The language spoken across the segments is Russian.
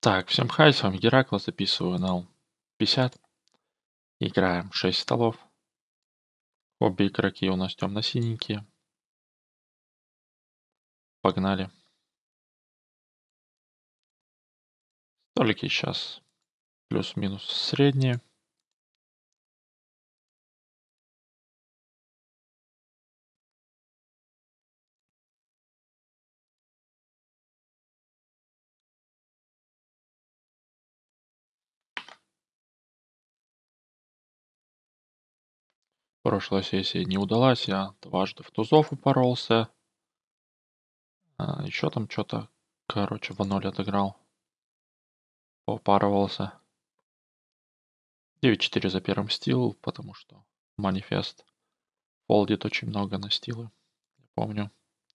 Так, всем хай, с вами Геракл, записываю на L50. Играем 6 столов. Обе игроки у нас темно-синенькие. Погнали. Столики сейчас плюс-минус средние. Прошлая сессия не удалась, я дважды в тузов упоролся. Еще там что-то, короче, в ноль отыграл. Попарывался. 9-4 за первым стил, потому что манифест фолдит очень много на стилы. Я помню.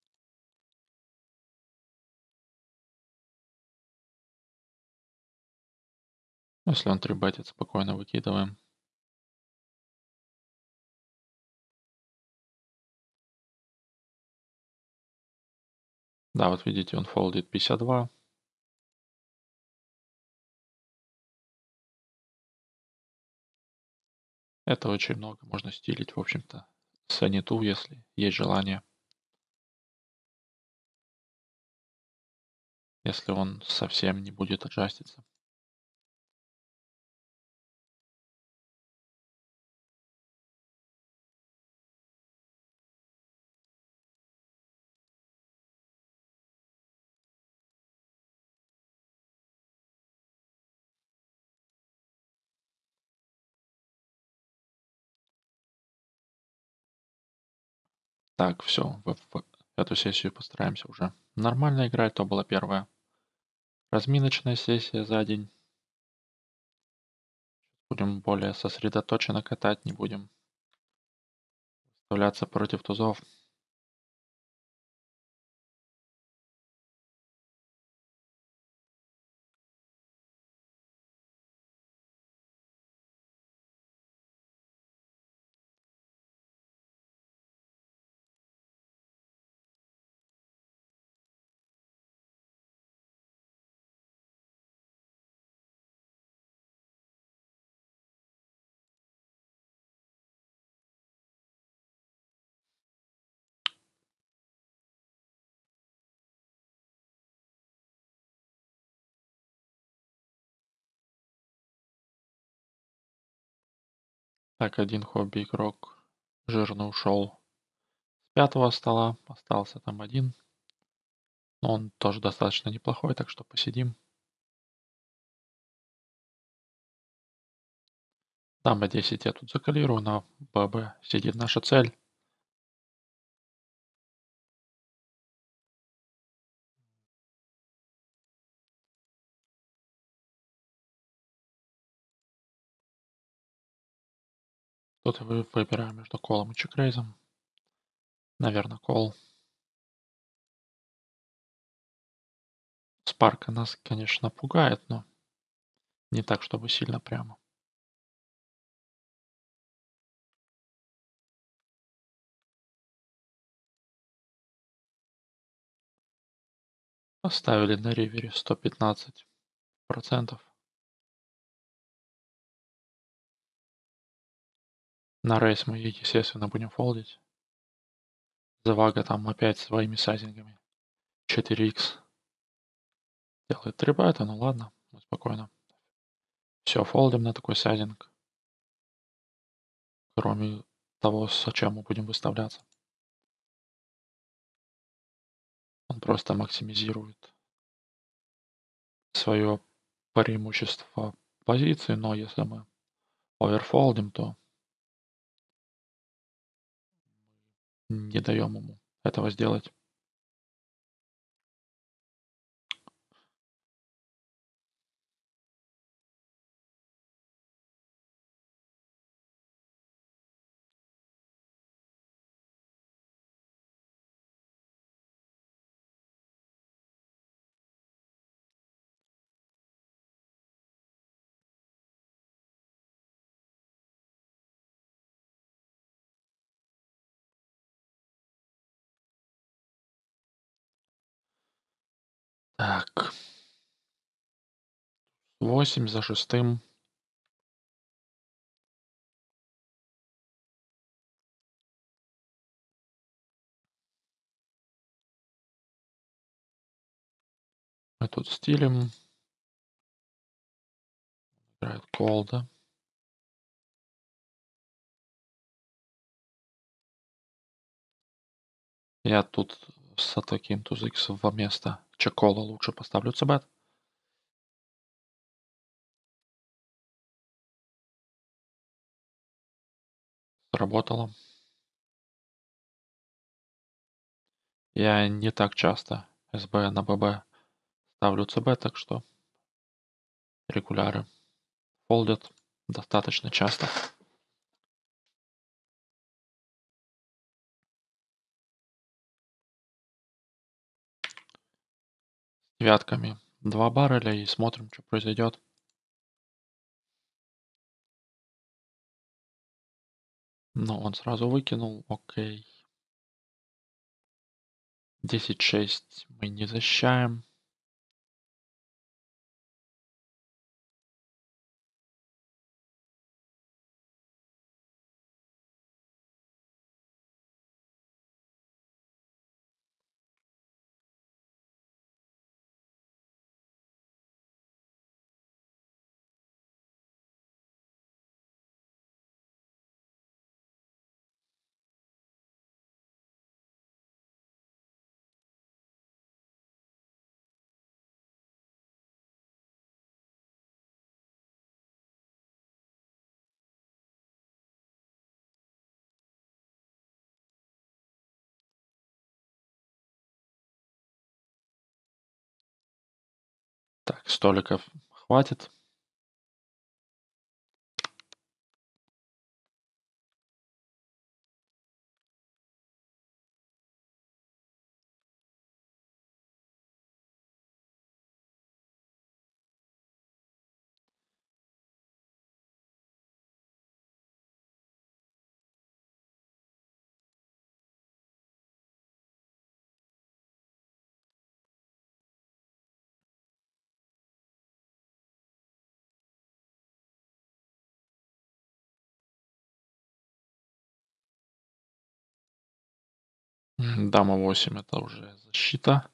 Если он трибетит, спокойно выкидываем. Да, вот видите, он фолдит 52. Это очень много. Можно стилить, в общем-то, саниту, если есть желание. Если он совсем не будет аджаститься. Так, все. В эту сессию постараемся уже нормально играть. То была первая разминочная сессия за день. Будем более сосредоточенно катать, не будем вставляться против тузов. Так, один хобби-игрок жирно ушел с пятого стола. Остался там один. Но он тоже достаточно неплохой, так что посидим. Там b10 я тут закалирую, на bb сидит наша цель. Тут выбираем между колом и чекрейзом. Наверное, кол. Спарка нас, конечно, пугает, но не так, чтобы сильно прямо. Поставили на ривере 115%. На рейс мы, естественно, будем фолдить. Завага там опять своими сайзингами. 4х делает 3 байта, ну ладно, мы спокойно. Все, фолдим на такой сайзинг. Кроме того, с чем мы будем выставляться. Он просто максимизирует свое преимущество позиции, но если мы оверфолдим, то не даем ему этого сделать. Так. 8 за шестым. Мы тут стилем. Играет колда. Я тут с таким туз икс вместо чекола лучше поставлю цбет. Сработало. Я не так часто СБ на ББ ставлю ЦБ, так что регуляры фолдят достаточно часто. С девятками 2 барреля и смотрим, что произойдет. Но он сразу выкинул. Окей. 10-6 мы не защищаем. Так, столиков хватит. Дама 8 это уже защита.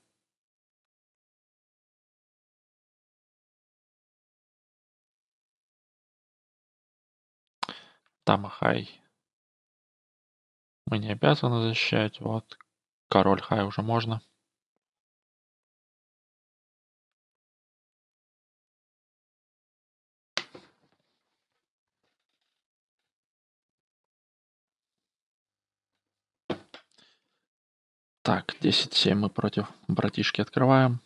Дама хай. Мы не обязаны защищать. Вот. Король хай уже можно. Так, 10-7 мы против братишки открываем.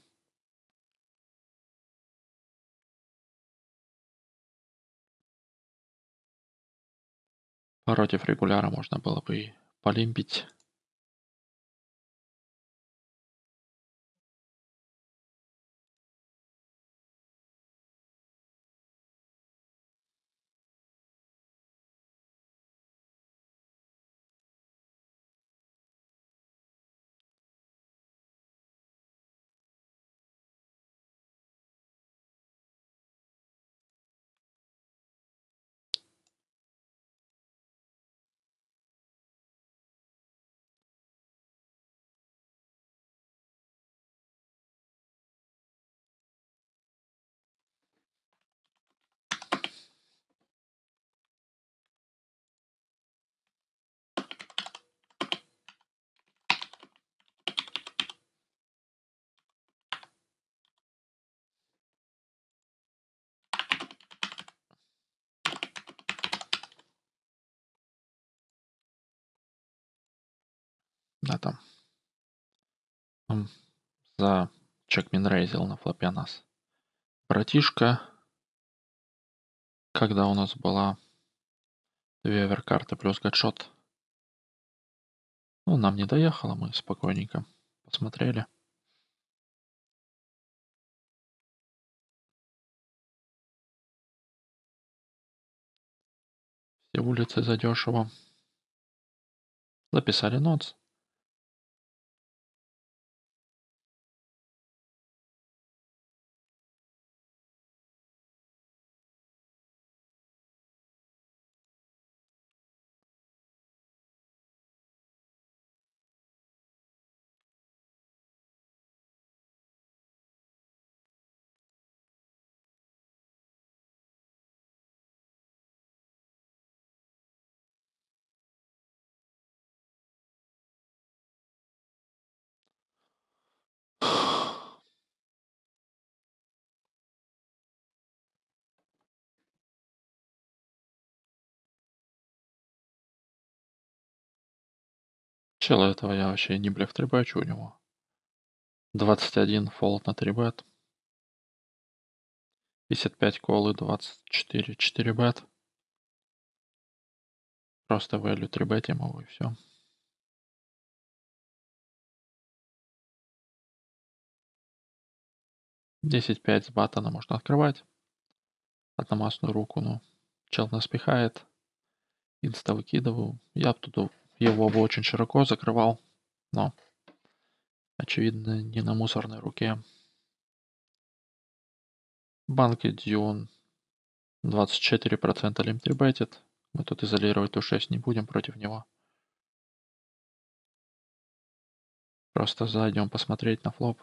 Против регуляра можно было бы и полимпить. Да, там. За чекмин рейзил на флопе нас. Братишка. Когда у нас была вевер карта плюс гатшот. Ну, нам не доехало, мы спокойненько посмотрели. Все улицы задешево. Записали нотс. Чела этого я вообще не блеф трибачу у него. 21 фолд на 3 бет. 55 колы, 24 4 бет. Просто value 3 бет ему и все. 10-5 с баттона можно открывать. Одномастную руку, ну. Чел нас пихает. Инста выкидываю. Я б тут его бы очень широко закрывал. Но, очевидно, не на мусорной руке. Банки Дьюн 24% лимит ребайтит. Мы тут изолировать Ту-6 не будем против него. Просто зайдем посмотреть на флоп.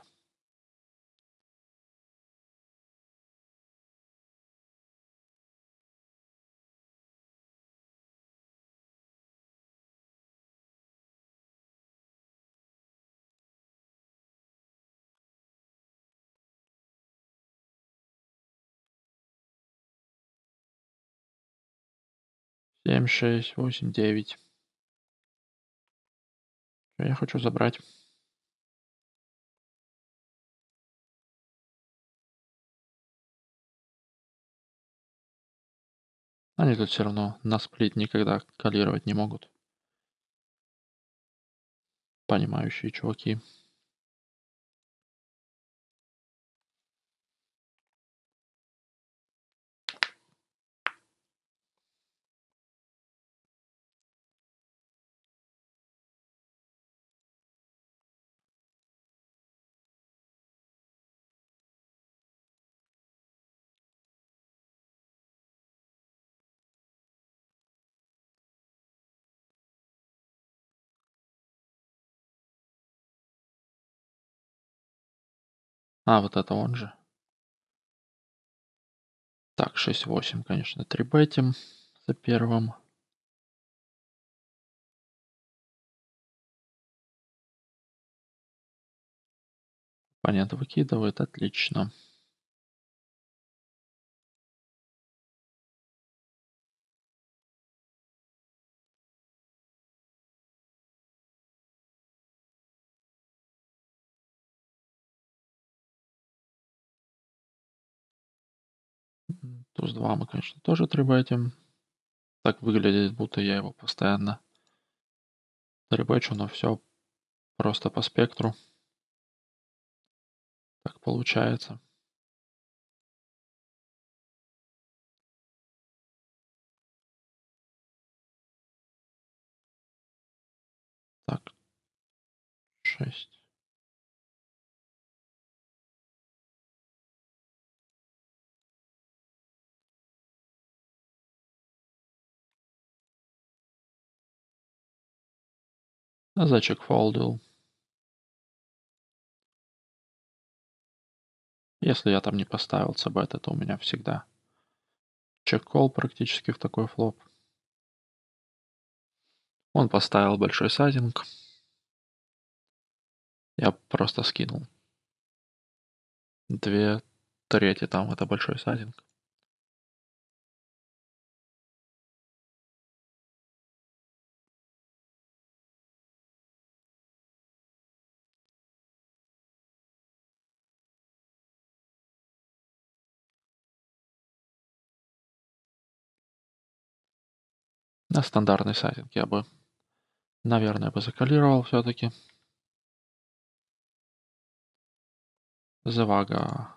Семь, 6, 8, 9. Я хочу забрать. Они тут все равно на сплит никогда калировать не могут. Понимающие чуваки. А, вот это он же. Так, 6-8, конечно, трибетим за первым. Оппонент выкидывает, отлично. Туз-2 мы, конечно, тоже трибетим. Так выглядит, будто я его постоянно трибечу, но все просто по спектру. Так получается. Так, 6. Зайчик фолдил. Если я там не поставил ЦБ, то у меня всегда чек-колл практически в такой флоп. Он поставил большой сайзинг. Я просто скинул. 2/3 там это большой сайзинг. На стандартный сайзинг я бы, наверное, бы закалировал все-таки. Зевага.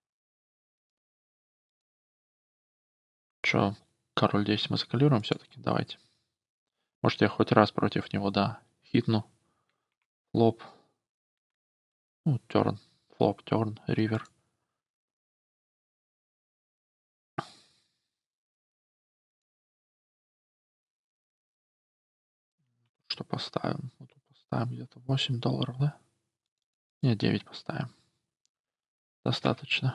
Че, король 10 мы закалируем все-таки? Давайте. Может, я хоть раз против него, да, хитну. Флоп. Ну, терн. Флоп, терн, ривер. Что поставим? Вот тут поставим где-то $8, да? Нет, 9 поставим. Достаточно.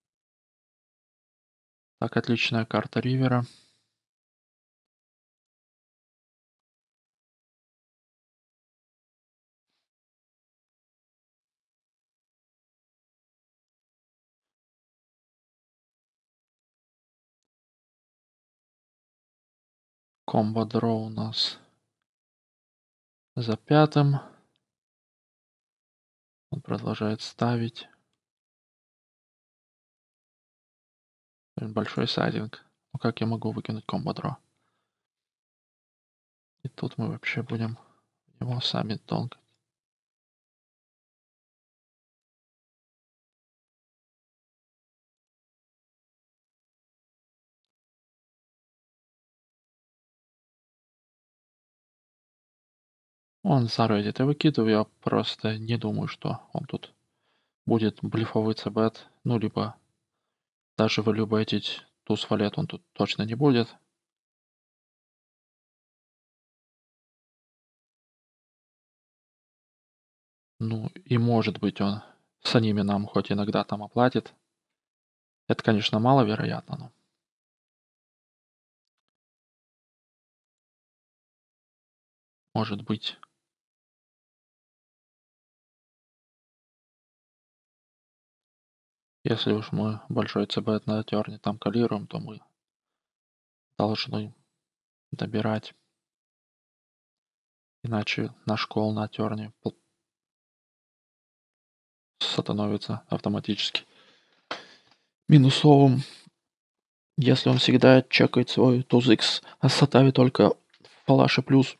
Так, отличная карта ривера. Комбо дроу у нас За пятым. Он продолжает ставить. Большой сайдинг. Ну как я могу выкинуть комбо-дро? И тут мы вообще будем его сами тонко. Он заради это выкидываю, я просто не думаю, что он тут будет блефовый цбет, ну либо даже валюбетить туз валет он тут точно не будет. Ну и может быть он с ними нам хоть иногда там оплатит. Это, конечно, маловероятно, но может быть. Если уж мы большой цб на терне там калируем, то мы должны добирать. Иначе наш кол на терне становится автоматически минусовым. Если он всегда чекает свой туз X, а ставит только фалаши плюс.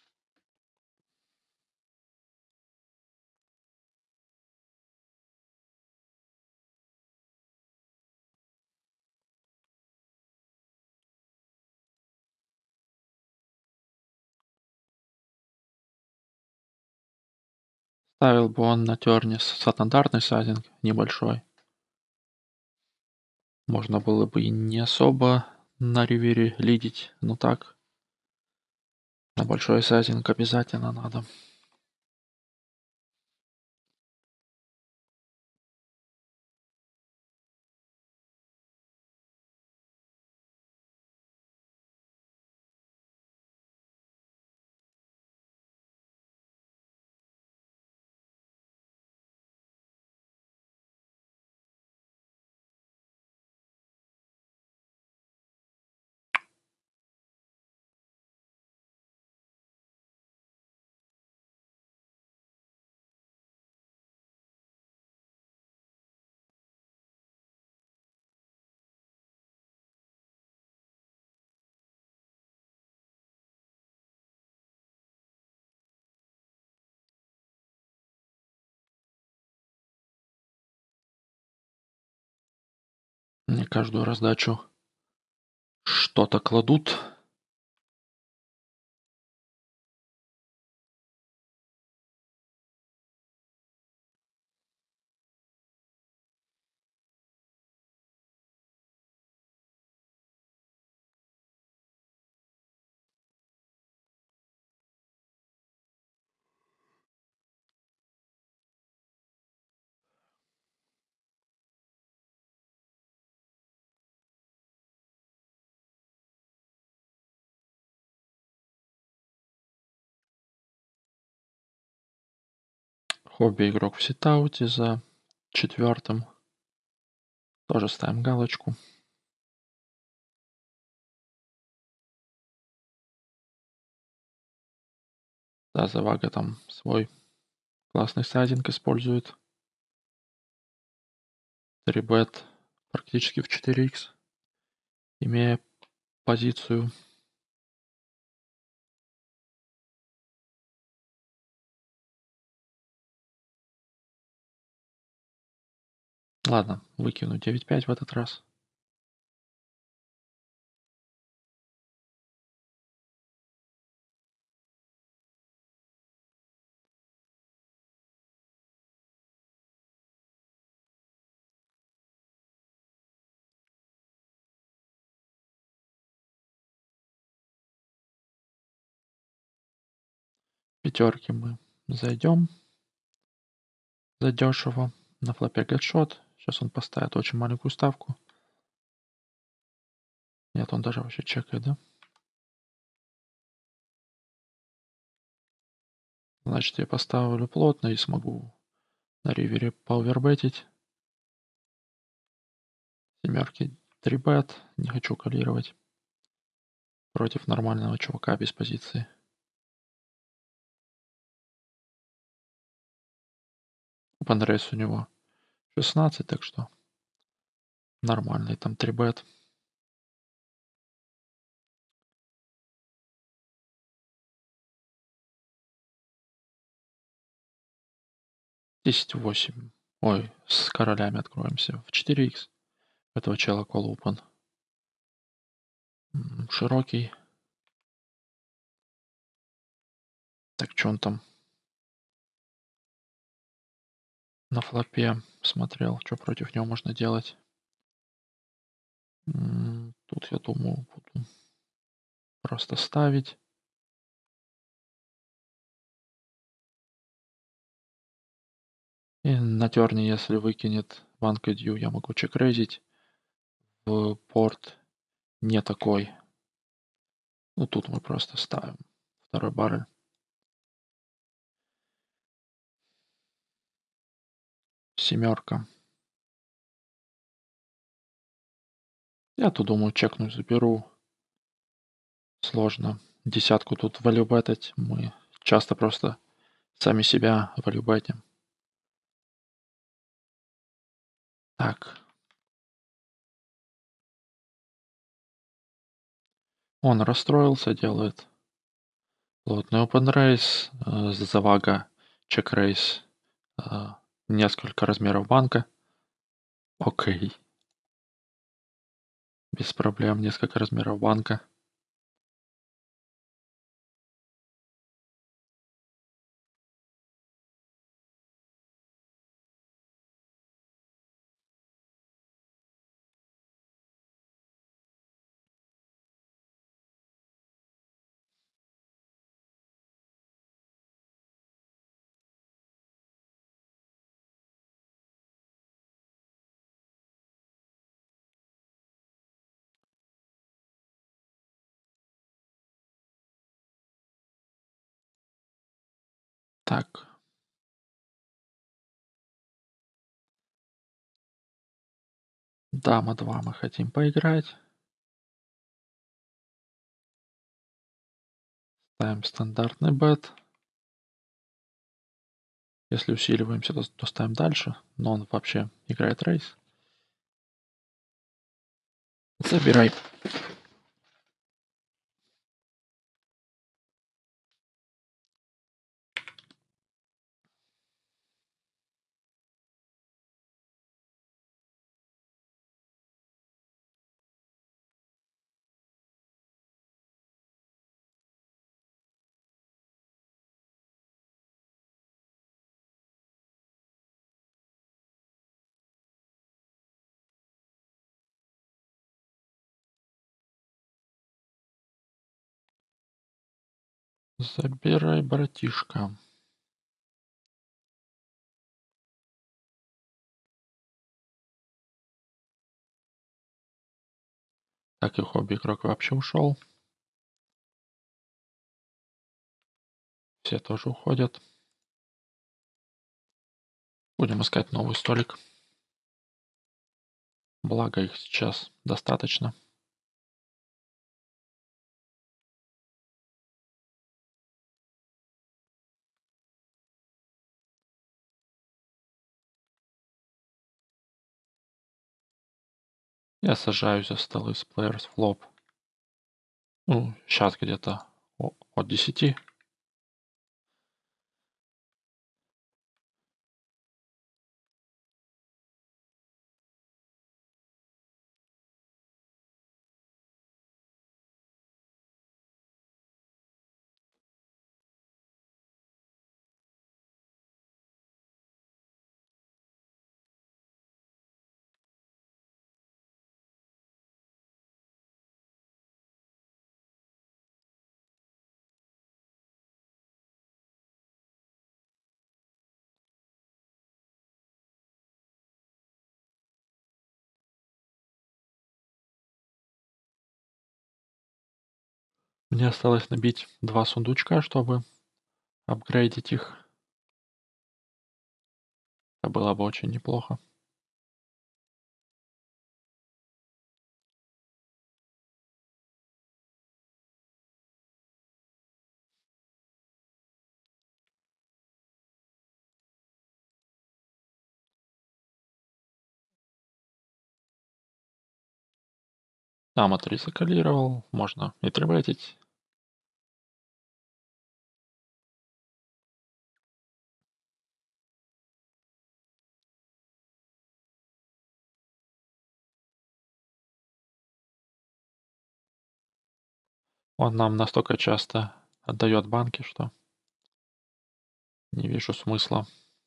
Ставил бы он на терне стандартный сайдинг, небольшой. Можно было бы и не особо на ривере лидить, но так. На большой сайдинг обязательно надо. Мне каждую раздачу что-то кладут. Хобби игрок в ситауте за четвертым. Тоже ставим галочку. Да, Завага там свой классный сайдинг использует. 3-бет практически в 4х, имея позицию. Ладно, выкину 9-5 в этот раз. Пятерки мы зайдем задешево. На флопе гэтшот. Сейчас он поставит очень маленькую ставку. Нет, он даже вообще чекает, да? Значит, я поставлю плотно и смогу на ривере пауэрбетить. Семерки 3-бет. Не хочу калировать против нормального чувака без позиции. Open Race у него 16, так что нормальный там 3 бет. 10-8. Ой, с королями откроемся. В 4х. Этого чела call open. Широкий. Так, что он там на флопе смотрел? Что против него можно делать? Тут, я думаю, буду просто ставить. И на терне, если выкинет банка дью, я могу чекрейзить. В порт не такой. Ну, тут мы просто ставим второй баррель. Семерка. Я тут, думаю, чекнуть заберу. Сложно. Десятку тут валюбетать. Мы часто просто сами себя валюбетим. Так. Он расстроился, делает плотный open raise, завага, чек рейс, несколько размеров банка. Окей. Без проблем, несколько размеров банка. Так. Дама 2 мы хотим поиграть. Ставим стандартный бет. Если усиливаемся, то ставим дальше. Но он вообще играет рейс. Забирай. Забирай, братишка. Так, и хобби-игрок вообще ушел. Все тоже уходят. Будем искать новый столик. Благо их сейчас достаточно. Я сажаюсь за столы с Players Flop. Ну, сейчас где-то от 10. Мне осталось набить 2 сундучка, чтобы апгрейдить их. Это было бы очень неплохо. Там отрезокалировал, можно и требетить. Он нам настолько часто отдает банки, что не вижу смысла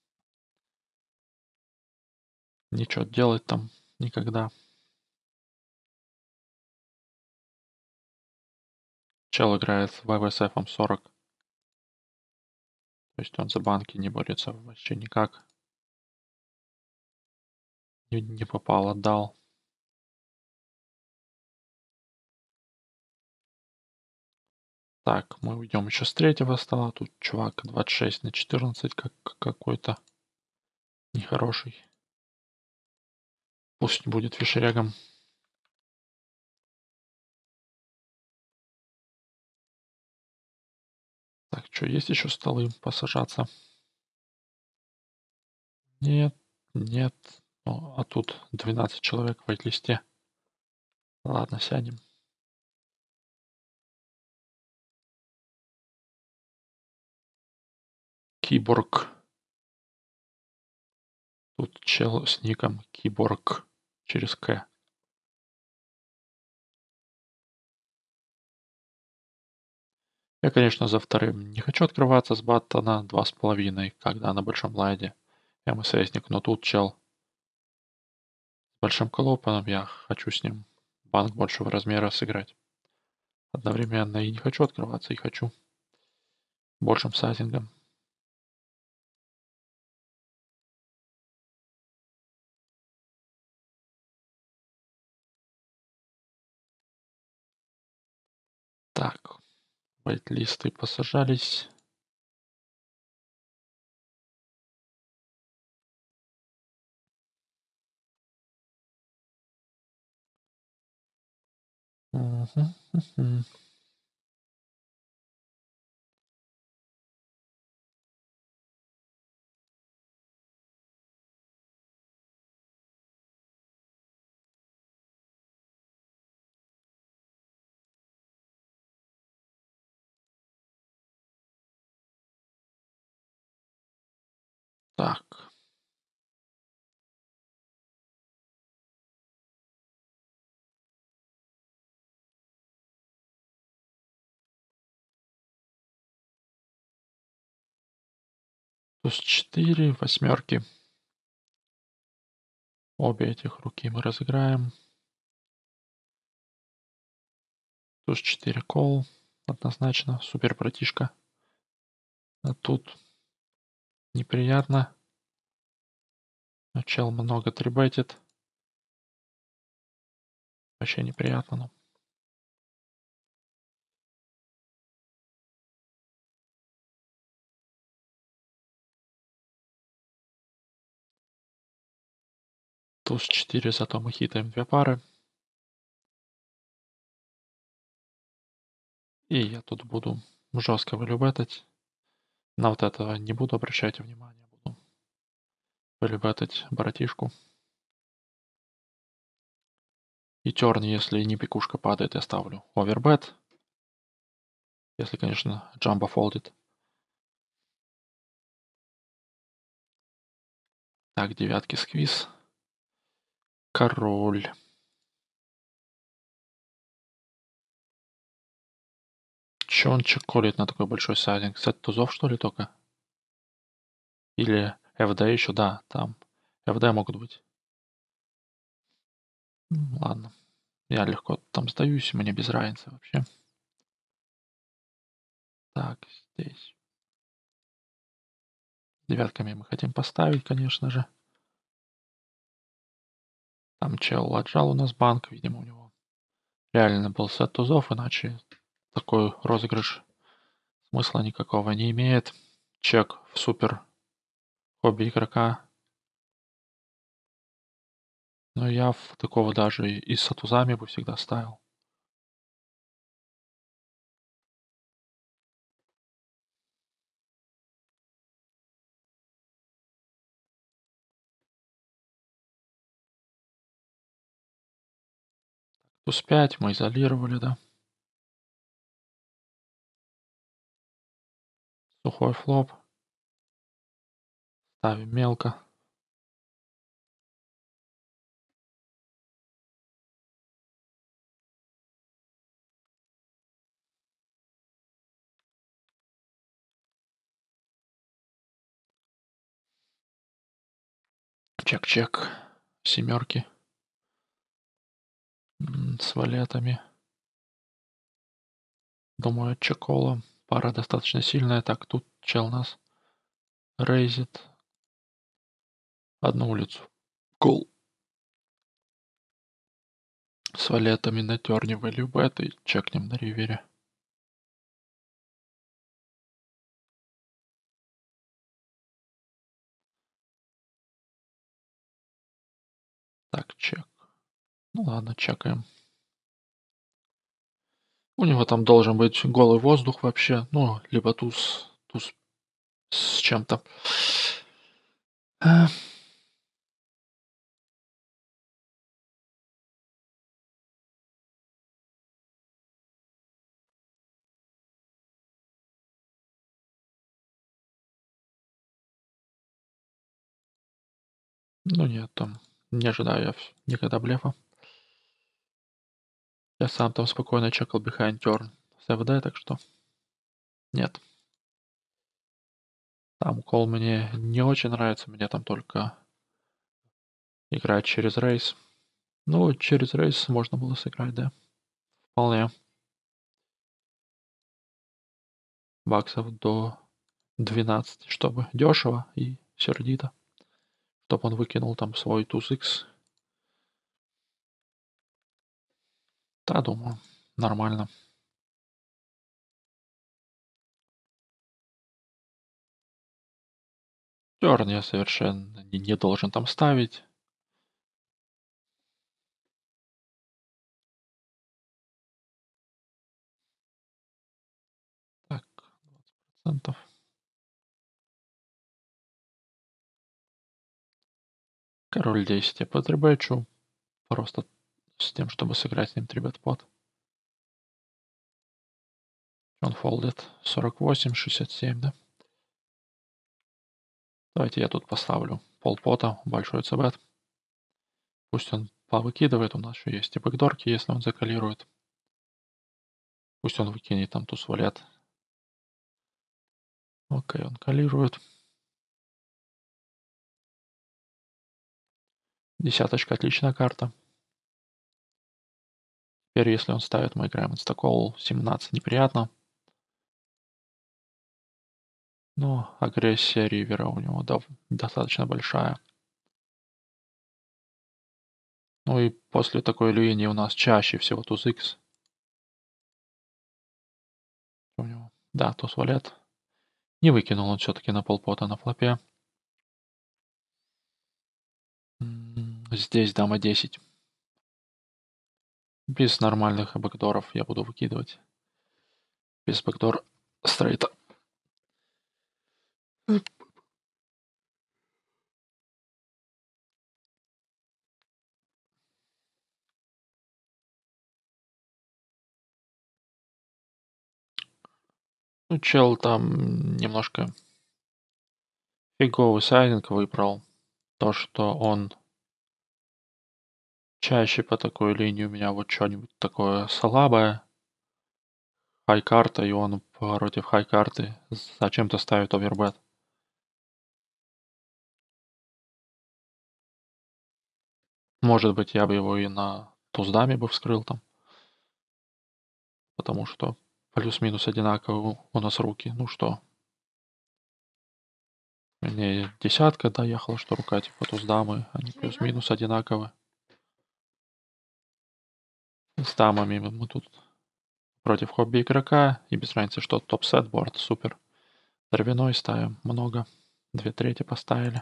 ничего делать там никогда. Чел играет в ВВСФом 40, то есть он за банки не борется вообще никак. Не попал, отдал. Так, мы уйдем еще с третьего стола. Тут чувак 26/14 как какой-то нехороший. Пусть будет фишерегом. Так, что, есть еще столы посажаться? Нет, нет. А тут 12 человек в вайт-листе. Ладно, сядем. Киборг. Тут чел с ником Киборг через К. Я, конечно, за вторым не хочу открываться с баттона 2,5, когда на большом лайде. Я МССник, но тут чел с большим колопаном, я хочу с ним банк большего размера сыграть. Одновременно и не хочу открываться, и хочу большим сайзингом. Так, вайт-листы посажались. Мгм, мгм. Так, туз 4, восьмерки. Обе этих руки мы разыграем. Туз 4 кол. Однозначно. Супер братишка. А тут неприятно. Но чел много трибетит. Вообще неприятно, но. Туз 4, зато мы хитаем две пары. И я тут буду жестко вылюбетать. На вот этого не буду обращать внимания. Буду вылюбетать братишку. И терн, если не пикушка падает, я ставлю овербет. Если, конечно, джамбо фолдит. Так, девятки сквиз. Король. Че он чеколит на такой большой сайдинг? Сет тузов, что ли, только? Или ФД еще? Да, там. ФД могут быть. Ладно. Я легко там сдаюсь, мне без разницы вообще. Так, здесь. Девятками мы хотим поставить, конечно же. Там чел отжал у нас банк, видимо, у него реально был сет тузов, иначе такой розыгрыш смысла никакого не имеет. Чек в супер хобби игрока. Но я в такого даже и с тузами бы всегда ставил. Туз 5 мы изолировали, да. Сухой флоп. Ставим мелко. Чек-чек. Семерки. С валетами. Думаю, чекола. Пара достаточно сильная. Так, тут чел нас рейзит. Одну улицу. Кол. С валетами на терне value bet и чекнем на ривере. Так, чек. Ну ладно, чекаем. У него там должен быть голый воздух вообще. Ну, либо туз с чем-то. Э, Ну нет, там не ожидаю я никогда блефа. Я сам там спокойно чекал behind turn с FD, так что нет. Там кол мне не очень нравится, мне там только играть через рейс. Ну, через рейс можно было сыграть, да. Вполне. Баксов до 12, чтобы дешево и сердито. Чтоб он выкинул там свой туз X. Да, думаю, нормально. Терн я совершенно не должен там ставить. Так, 20%. Король 10 я потребачу. Просто с тем, чтобы сыграть с ним 3-бет пот. Он фолдит 48, 67, да? Давайте я тут поставлю полпота, большой цбет. Пусть он повыкидывает, у нас еще есть и бэкдорки, если он закалирует. Пусть он выкинет там туз валет. Окей, он калирует. Десяточка отличная карта. Теперь, если он ставит, мы играем инстакол. 17 неприятно. Но агрессия ривера у него достаточно большая. Ну и после такой линии у нас чаще всего туз X. У него, да, туз валет. Не выкинул он все-таки на полпота на флопе. Здесь дама 10. Без нормальных бэкдоров я буду выкидывать. Без бэкдор стрейта. Ну, чел там немножко фиговый сайдинг выбрал. То, что он чаще по такой линии у меня вот что-нибудь такое слабое. Хай-карта, и он против хай-карты зачем-то ставит овербет. Может быть, я бы его и на туздаме бы вскрыл там. Потому что плюс-минус одинаковые у нас руки. Ну что, мне десятка доехала, что рука типа туздамы, они плюс-минус одинаковые. С дамами мы тут против хобби игрока, и без разницы, что топ-сет борт, супер. Дровяной ставим много. 2/3 поставили.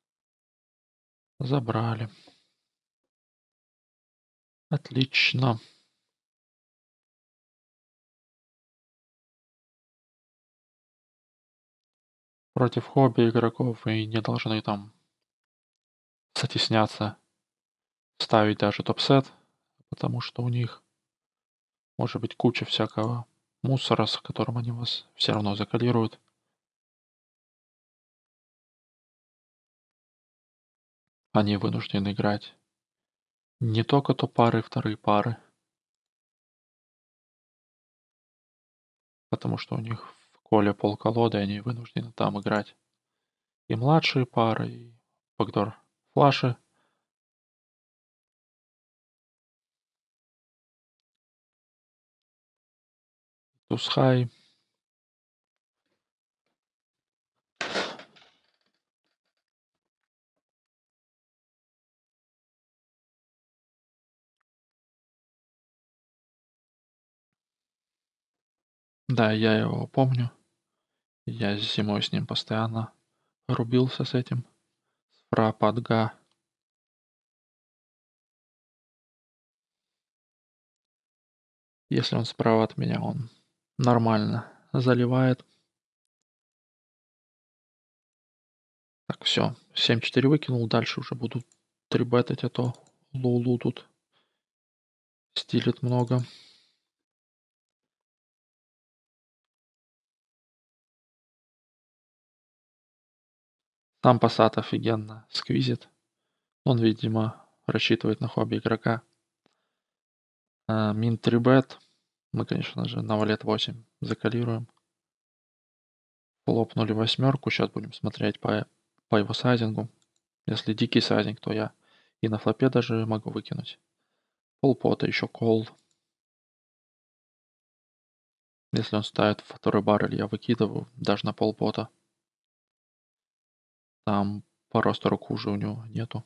Забрали. Отлично. Против хобби игроков и не должны там стесняться ставить даже топ-сет. потому что у них может быть куча всякого мусора, с которым они вас все равно закодируют. Они вынуждены играть не только топ-пары, вторые пары, потому что у них в коле полколоды, они вынуждены там играть и младшие пары, и бэкдор флаши. Туз-хай. Да, я его помню. Я зимой с ним постоянно рубился с этим. Фрападга. Если он справа от меня, он нормально заливает. Так, все. 7-4 выкинул. Дальше уже буду трибетать, а то Лулу тут стилит много. Там Пассат офигенно сквизит. Он, видимо, рассчитывает на хобби игрока. Мин 3 бет. Мы, конечно же, на валет 8 закалируем. Лопнули восьмерку. Сейчас будем смотреть по его сайзингу. Если дикий сайзинг, то я и на флопе даже могу выкинуть. Полпота, еще кол. Если он ставит второй баррель, я выкидываю даже на полпота. Там по ростеру хуже у него нету.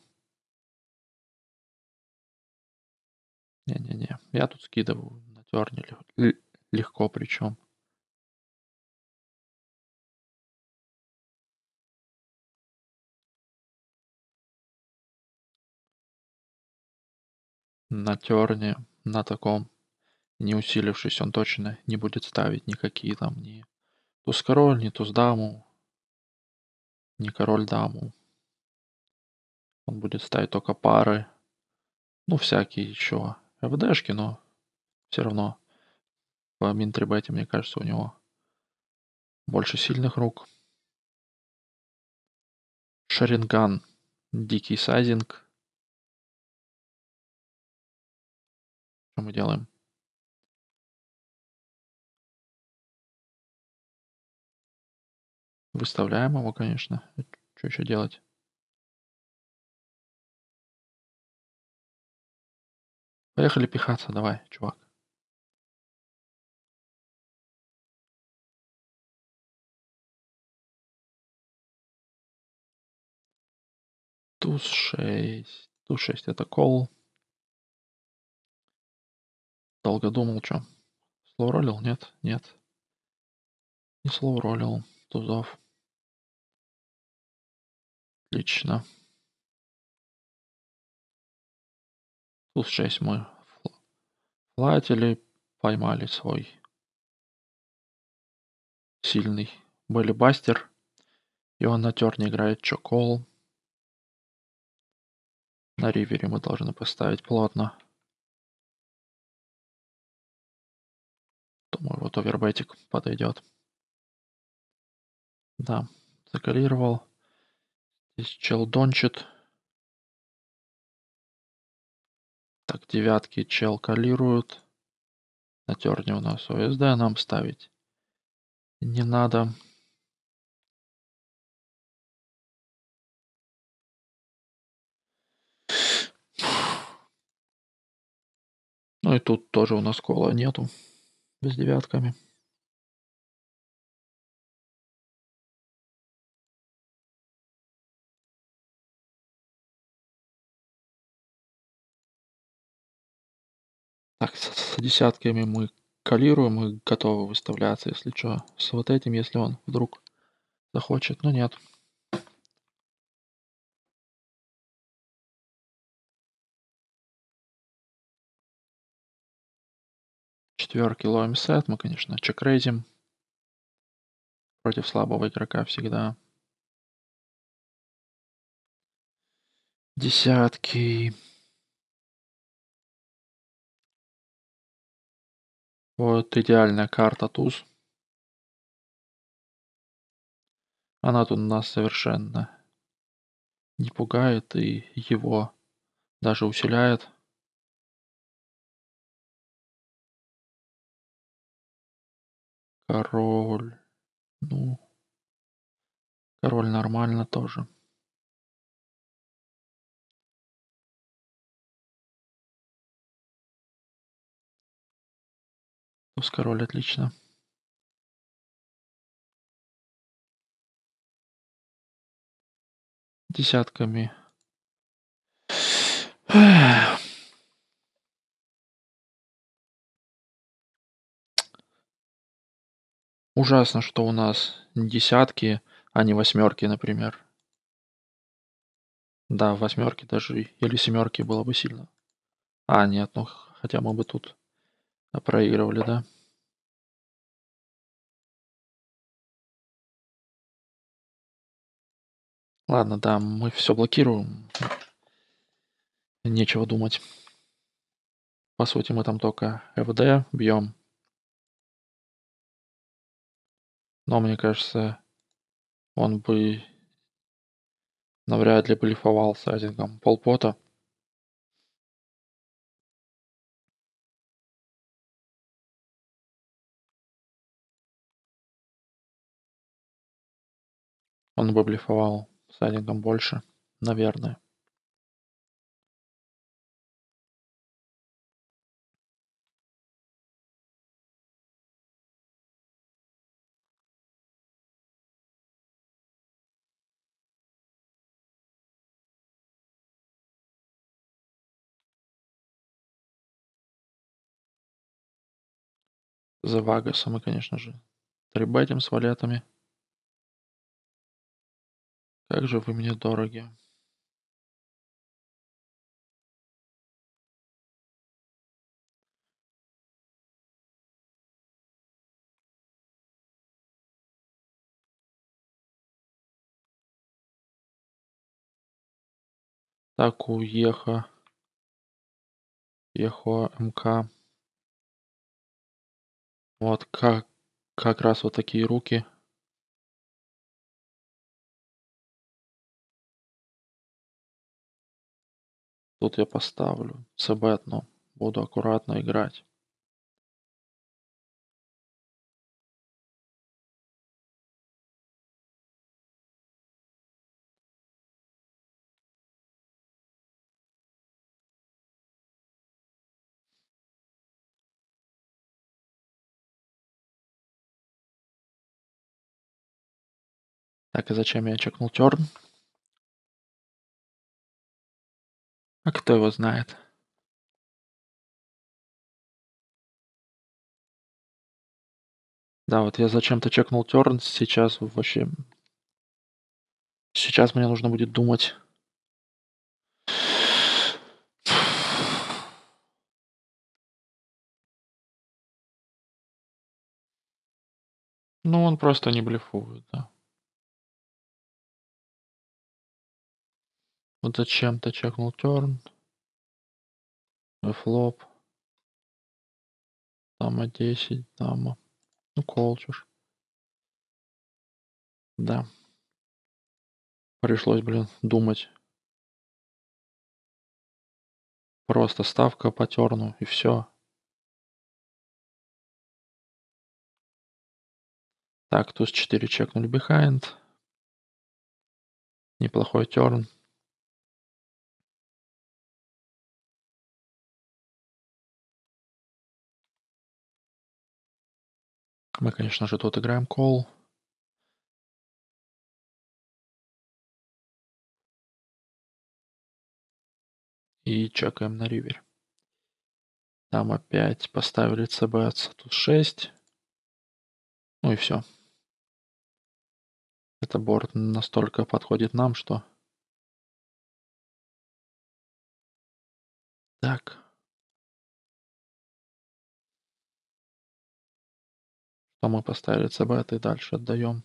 Не-не-не, я тут скидываю на терне легко причем. На терне, на таком не усилившись, он точно не будет ставить никакие там ни туз-король, ни туз-даму, ни король-даму. Он будет ставить только пары, ну всякие еще ФДшки, но все равно по мин-трибете, мне кажется, у него больше сильных рук. Шаринган, дикий сайзинг. Что мы делаем? Выставляем его, конечно. Что еще делать? Поехали пихаться, давай, чувак. Туз 6. Туз 6 это кол. Долго думал, что. Слоуролил? Нет, нет. Не слоуролил. Тузов. Отлично. Туз 6 мы флатили, поймали свой сильный Беллибастер. И он на терне играет чокол. На ривере мы должны поставить плотно. Думаю, вот овербетик подойдет. Да, закалировал. Здесь чел дончит. Так, девятки чел калирует. На терне у нас ОСД нам ставить не надо. Ну и тут тоже у нас кола нету. С девятками. Так, с десятками мы калируем и готовы выставляться, если что. С вот этим, если он вдруг захочет. Но нет. Четверки ловим сет. Мы, конечно, чекрейзим. Против слабого игрока всегда. Десятки. Вот идеальная карта туз. Она тут нас совершенно не пугает и его даже усиляет. Король. Ну, король нормально тоже. Туз король отлично. Десятками. Ужасно, что у нас десятки, а не восьмерки, например. Да, восьмерки даже или семерки было бы сильно. А, нет, ну хотя мы бы тут проигрывали, да? Ладно, да, мы все блокируем. Нечего думать. По сути, мы там только ФД бьем. Но мне кажется, он бы навряд ли блефовал сайдингом полпота. Он бы блефовал сайдингом больше, наверное. За Вагаса мы, конечно же, трибетим с валетами. Как же вы мне дороги. Так, у Ехо МК. Вот как раз вот такие руки. Тут я поставлю цбет, но буду аккуратно играть. Так, и зачем я чекнул терн? А кто его знает? Да, вот я зачем-то чекнул терн, сейчас вообще... Сейчас мне нужно будет думать. Ну, он просто не блефует, да. Вот зачем-то чекнул терн. Флоп. Дама 10, дама. Ну, колчуш. Да. Пришлось, блин, думать. Просто ставка по терну и все. Так, туз 4 чекнули behind. Неплохой терн. Мы, конечно же, тут играем call. И чекаем на ривер. Там опять поставили CBS. Тут 6. Ну и все. Это борт настолько подходит нам, что... Так. Что мы поставили CBS и дальше отдаем.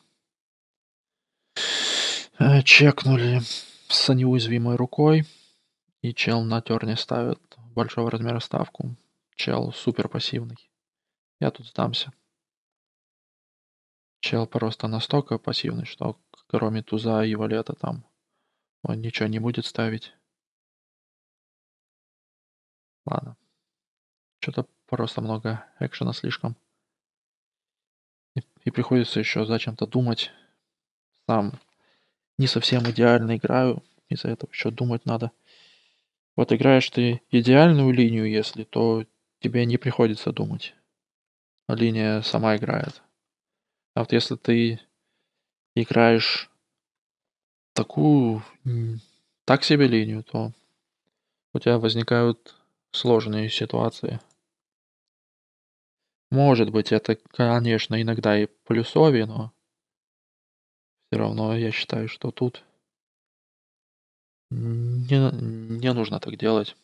Чекнули с неуязвимой рукой. И чел на терне ставит большого размера ставку. Чел супер пассивный. Я тут сдамся. Чел просто настолько пассивный, что кроме туза и валета там он ничего не будет ставить. Ладно. Что-то просто много экшена слишком. И приходится еще зачем-то думать. Сам не совсем идеально играю. Из-за этого еще думать надо. Вот играешь ты идеальную линию, если, то тебе не приходится думать. А линия сама играет. А вот если ты играешь такую, так себе линию, то у тебя возникают сложные ситуации. Может быть, это, конечно, иногда и плюсовее, но все равно я считаю, что тут не нужно так делать.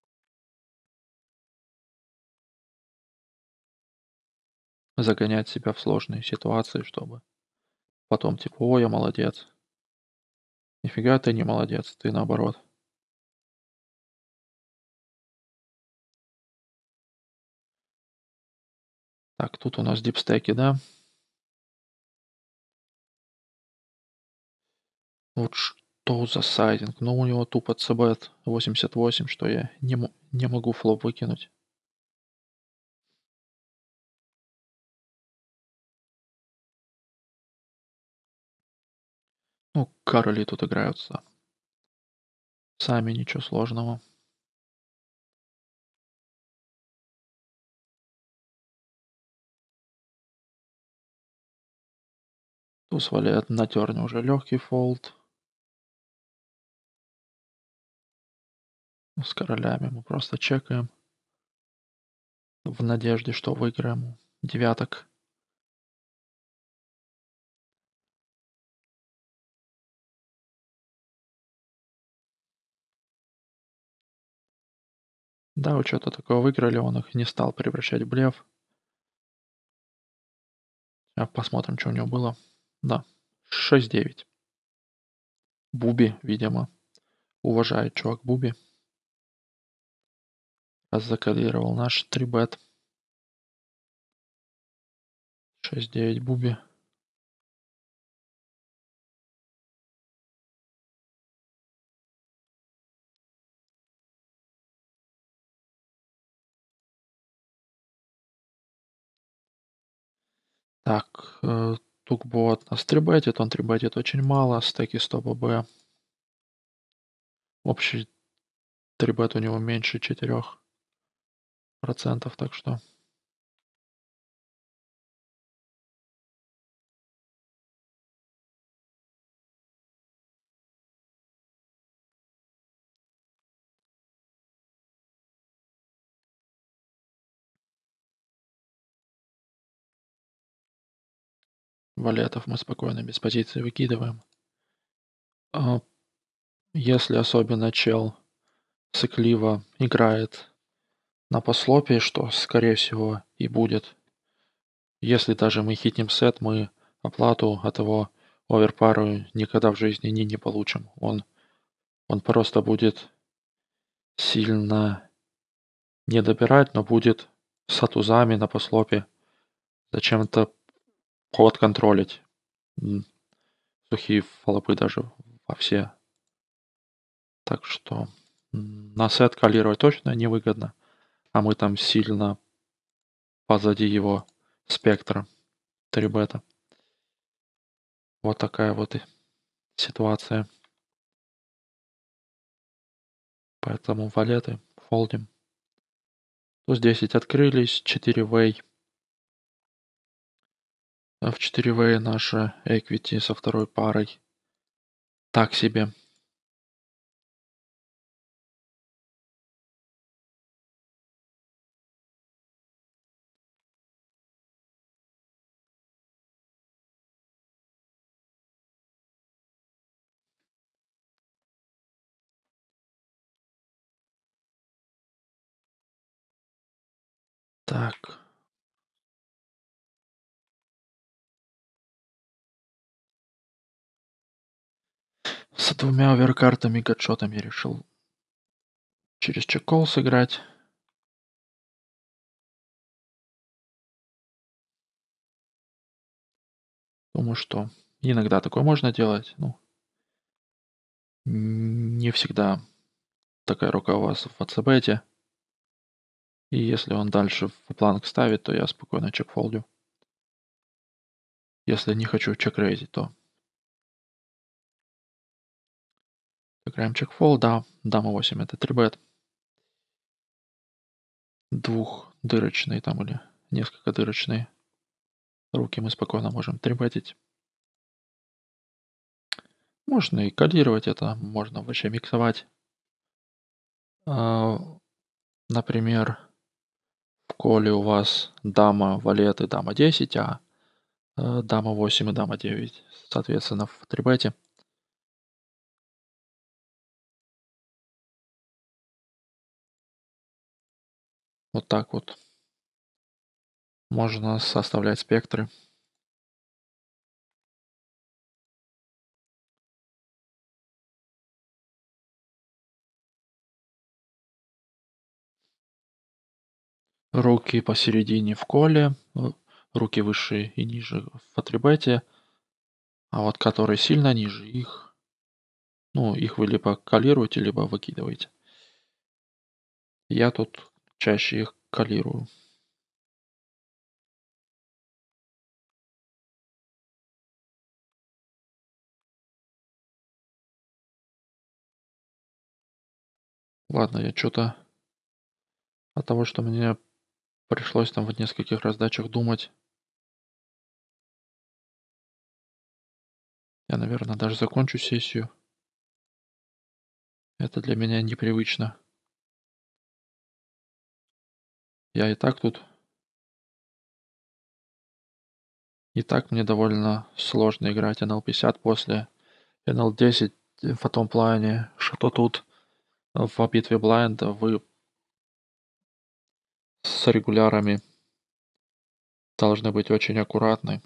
Загонять себя в сложные ситуации, чтобы потом типа: "Ой, я молодец". Нифига ты не молодец, ты наоборот. Так, тут у нас дипстеки, да? Вот что за сайдинг? Ну, у него тупо цбет 88, что я не могу флоп выкинуть. Ну, короли тут играются сами, ничего сложного. Туз валет на терне уже легкий фолд. С королями мы просто чекаем в надежде, что выиграем. Девяток. Да, вот что-то такое выиграли, он их не стал превращать в блеф. А посмотрим, что у него было. Да, 6-9. Буби, видимо, уважает чувак Буби. Раз закодировал наш 3-бет. 6-9 Буби. Так, Тукбот нас трибетит, он трибетит очень мало, стеки 100 ББ. Общий трибет у него меньше 4%, так что валетов мы спокойно без позиции выкидываем. А, Если особенно чел сыкливо играет на послопе, что скорее всего и будет. Если даже мы хитнем сет, мы оплату от его оверпару никогда в жизни не получим. Он просто будет сильно не добирать, но будет с атузами на послопе зачем-то ход контролить. Сухие фоллопы даже во все. Так что на сет калировать точно невыгодно, а мы там сильно позади его спектра 3 бета. Вот такая вот и ситуация. Поэтому валеты фолдим. Туз 10 открылись, 4 вей. А в 4 вей наша equity со второй парой. Так себе. Так. С двумя оверкартами гатшотами решил через чекол сыграть. Думаю, что иногда такое можно делать. Ну, не всегда такая рука у вас в WhatsApp. И если он дальше в планк ставит, то я спокойно чекфолдю. Если не хочу чекрейзить, то играем чекфолд, да. Дама 8 это 3 бет. Двухдырочные там или несколько дырочные руки мы спокойно можем 3 бетить. Можно и кодировать это, можно вообще миксовать. А, Например, в коле у вас дама, валет и дама 10, а дама 8 и дама 9, соответственно, в 3 бете. Вот так вот можно составлять спектры. Руки посередине в коле, руки выше и ниже в 3 бете, а вот которые сильно ниже, их вы либо колируете, либо выкидываете. Я тут чаще их колирую. Ладно, я что-то от того, что мне пришлось там в нескольких раздачах думать, я, наверное, даже закончу сессию. Это для меня непривычно. Я и так мне довольно сложно играть NL50 после NL10 в том плане, что тут в битве блайнда вы с регулярами должны быть очень аккуратны.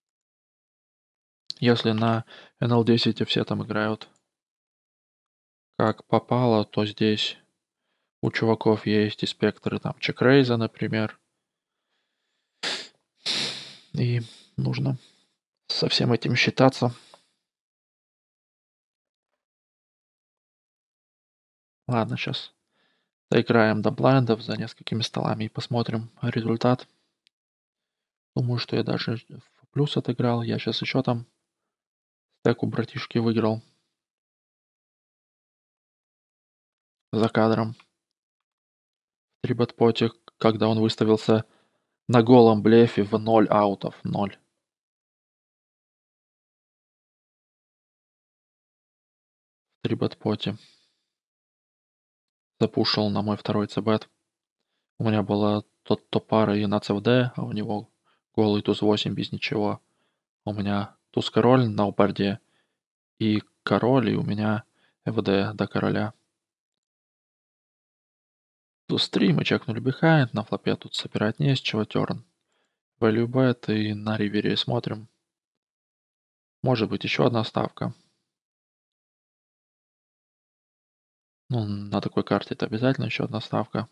Если на NL10 все там играют как попало, то здесь у чуваков есть и спектры там чекрейза, например. И нужно со всем этим считаться. Ладно, сейчас доиграем до блайндов за несколькими столами и посмотрим результат. Думаю, что я даже в плюс отыграл. Я сейчас еще там стек у братишки выиграл за кадром. 3-бет-поте, когда он выставился на голом блефе в 0 аутов. 0. 3-бет-поте. Запушил на мой второй цбет. У меня была топ-пара и на CFD, а у него голый туз 8 без ничего. У меня туз-король на борде и король, и у меня ФД до короля. Туз-3 мы чекнули бихайнд, на флопе тут собирать не с чего, терн. Value bet и на ривере смотрим. Может быть еще одна ставка. Ну, на такой карте это обязательно еще одна ставка.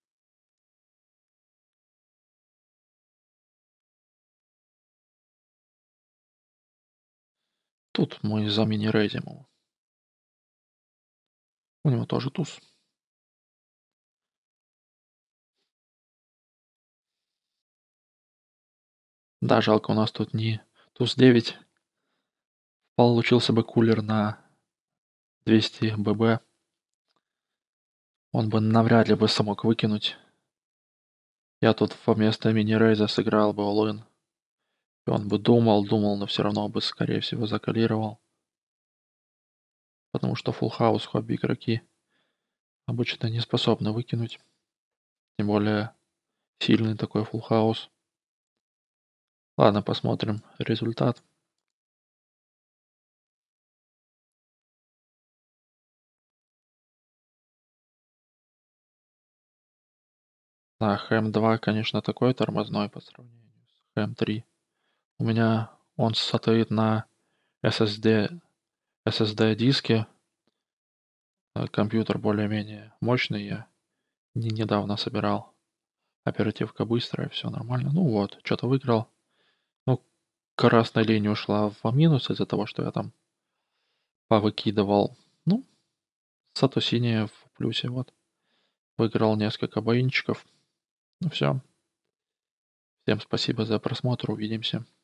Тут мы за мини-рейзим его. У него тоже туз. Да, жалко, у нас тут не туз 9. Получился бы кулер на 200 ББ. Он бы навряд ли бы смог выкинуть. Я тут вместо мини-рейза сыграл бы all-in. И он бы думал, но все равно бы, скорее всего, закалировал. Потому что full house хобби игроки обычно не способны выкинуть. Тем более сильный такой full house. Ладно, посмотрим результат. Да, хэм 2, конечно, такой тормозной по сравнению с хэм 3. У меня он стоит на SSD диске. Компьютер более-менее мощный. Я недавно собирал. Оперативка быстрая, все нормально. Ну вот, что-то выиграл. Ну, красная линия ушла в минус из-за того, что я там повыкидывал. Ну, зато синяя в плюсе, вот. Выиграл несколько боинчиков. Ну все. Всем спасибо за просмотр. Увидимся.